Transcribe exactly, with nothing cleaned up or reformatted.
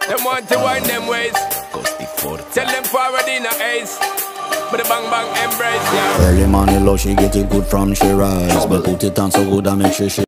Them want to wind them ways. Tell them forward in a ace. But the bang bang embrace, yeah. Early morning love, she get it good from she rise. But put it on so good I make sure she